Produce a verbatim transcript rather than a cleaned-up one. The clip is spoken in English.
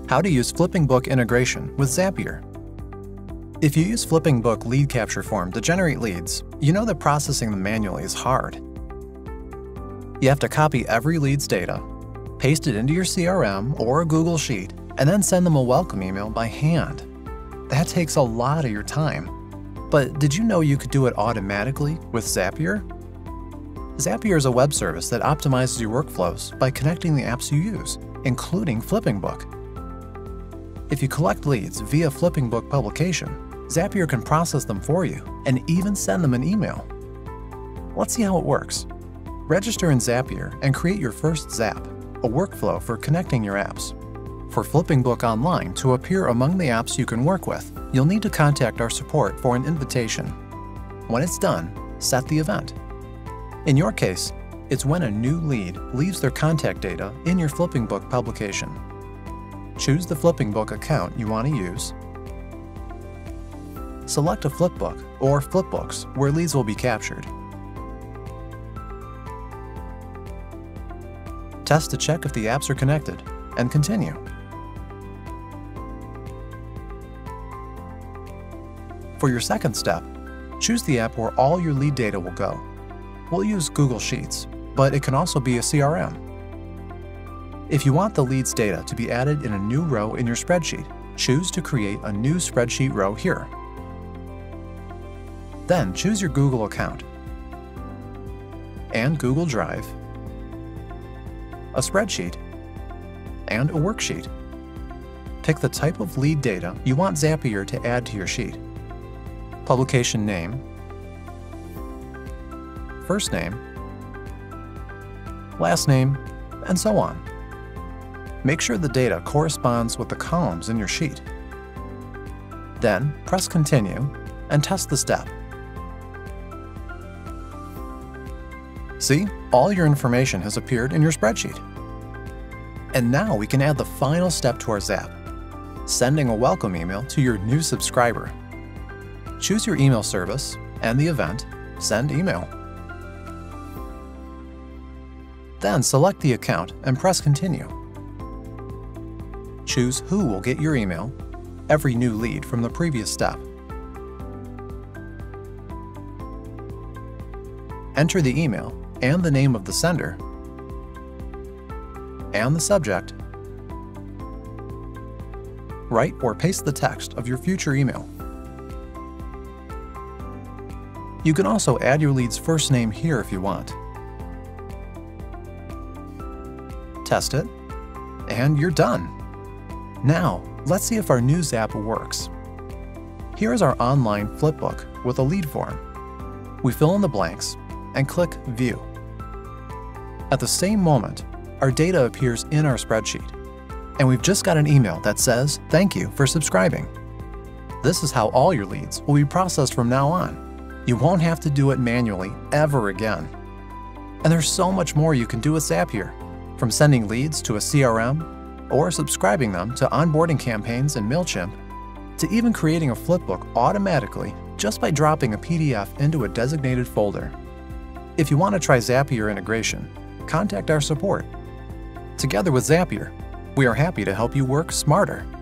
How to use FlippingBook integration with Zapier. If you use FlippingBook lead capture form to generate leads, you know that processing them manually is hard. You have to copy every lead's data, paste it into your C R M or a Google Sheet, and then send them a welcome email by hand. That takes a lot of your time. But did you know you could do it automatically with Zapier? Zapier is a web service that optimizes your workflows by connecting the apps you use, including FlippingBook. If you collect leads via FlippingBook publication, Zapier can process them for you and even send them an email. Let's see how it works. Register in Zapier and create your first Zap, a workflow for connecting your apps. For FlippingBook Online to appear among the apps you can work with, you'll need to contact our support for an invitation. When it's done, set the event. In your case, it's when a new lead leaves their contact data in your FlippingBook publication. Choose the FlippingBook account you want to use. Select a Flipbook or Flipbooks where leads will be captured. Test to check if the apps are connected, and continue. For your second step, choose the app where all your lead data will go. We'll use Google Sheets, but it can also be a C R M. If you want the leads data to be added in a new row in your spreadsheet, choose to create a new spreadsheet row here. Then choose your Google account and Google Drive, a spreadsheet, and a worksheet. Pick the type of lead data you want Zapier to add to your sheet. Publication name, first name, last name, and so on. Make sure the data corresponds with the columns in your sheet. Then press Continue and test the step. See, all your information has appeared in your spreadsheet. And now we can add the final step to our Zap, sending a welcome email to your new subscriber. Choose your email service and the event, Send Email. Then select the account and press Continue. Choose who will get your email, every new lead from the previous step. Enter the email and the name of the sender, and the subject. Write or paste the text of your future email. You can also add your lead's first name here if you want. Test it, and you're done. Now, let's see if our new Zap works. Here is our online Flipbook with a lead form. We fill in the blanks and click View. At the same moment, our data appears in our spreadsheet, and we've just got an email that says, "Thank you for subscribing." This is how all your leads will be processed from now on. You won't have to do it manually ever again. And there's so much more you can do with Zapier, from sending leads to a C R M, or subscribing them to onboarding campaigns in MailChimp, to even creating a Flipbook automatically just by dropping a P D F into a designated folder. If you want to try Zapier integration, contact our support. Together with Zapier, we are happy to help you work smarter.